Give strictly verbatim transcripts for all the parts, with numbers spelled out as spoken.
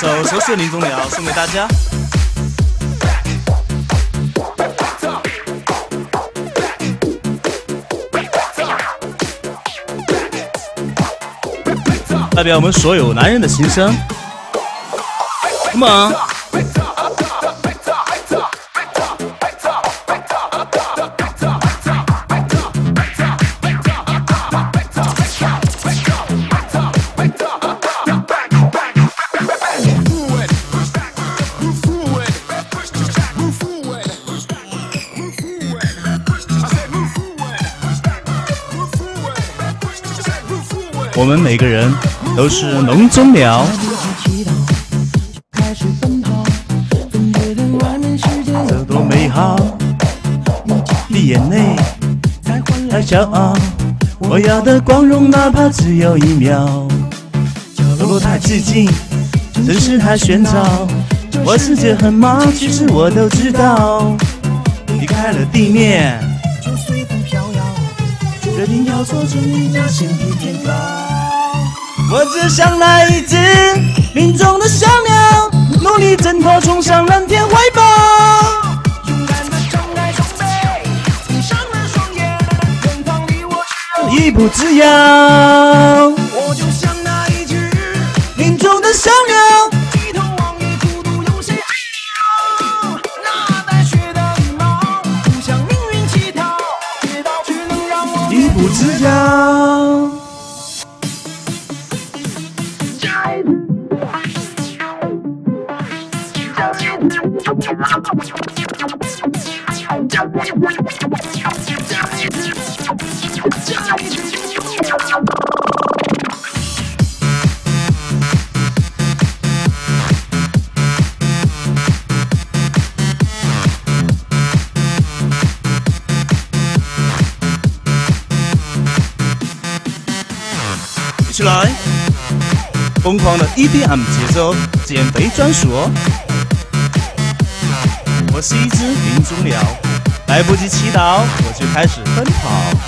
首《手写林中鸟》送给大家。代表我们所有男人的心声。Come on！ 我们每个人都是笼中鸟，这多美好！你眼内太骄傲，我要的光荣哪怕只有一秒。角落太寂静，城市太喧吵，我世界很忙，其实我都知道。离开了地面，就随风飘摇，决定要做成一架仙梯天高。我只想那一只林中的小鸟，努力挣脱，冲向蓝天怀抱。勇敢地张开双臂，闭上了双眼，远方离我只有一步之遥。我就像那一只林中的小鸟，低头望月，孤独有谁知道？那带血的羽毛，不向命运乞讨，跌倒只能让我一步之遥。一起来，疯狂的 E D M 节奏，减肥专属哦。我是一只林中鸟，来不及祈祷，我就开始奔跑。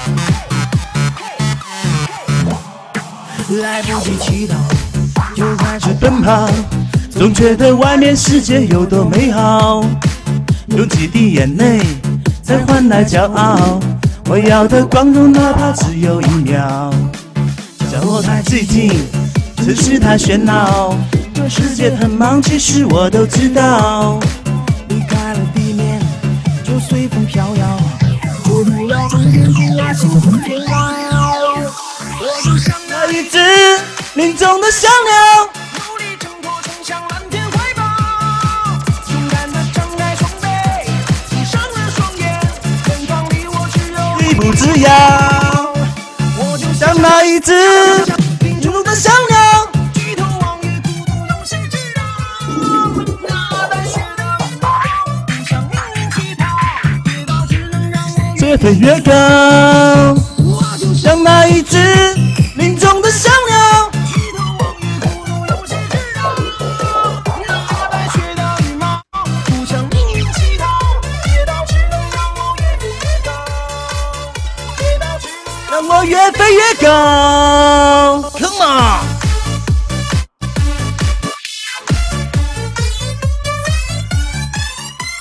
来不及祈祷，就开始奔跑，总觉得外面世界有多美好。用几滴眼泪，再换来骄傲。我要的光荣，哪怕只有一秒。角落太寂静，城市太喧闹，这世界很忙，其实我都知道。离开了地面，就随风飘摇，我不要终点是那星空天高。我就像那一只林中的小鸟，努力挣脱，冲向蓝天怀抱。勇敢地张开双臂，闭上了双眼，远方离我只有一步之遥。我就像那一只林中的小鸟，低头望月，孤独有谁知道？那带血的羽毛，不向命运乞讨，跌倒只能让我越飞越高。我就像那一只林中的小鸟，低头望月，孤独有谁知道？那带血的羽毛，不向命运乞讨，跌倒只能让我越飞越高，跌倒只能让我越飞越高。Come on！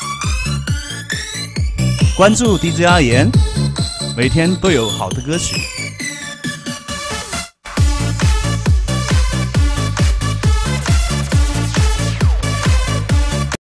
关注 D J 阿言，每天都有好的歌曲。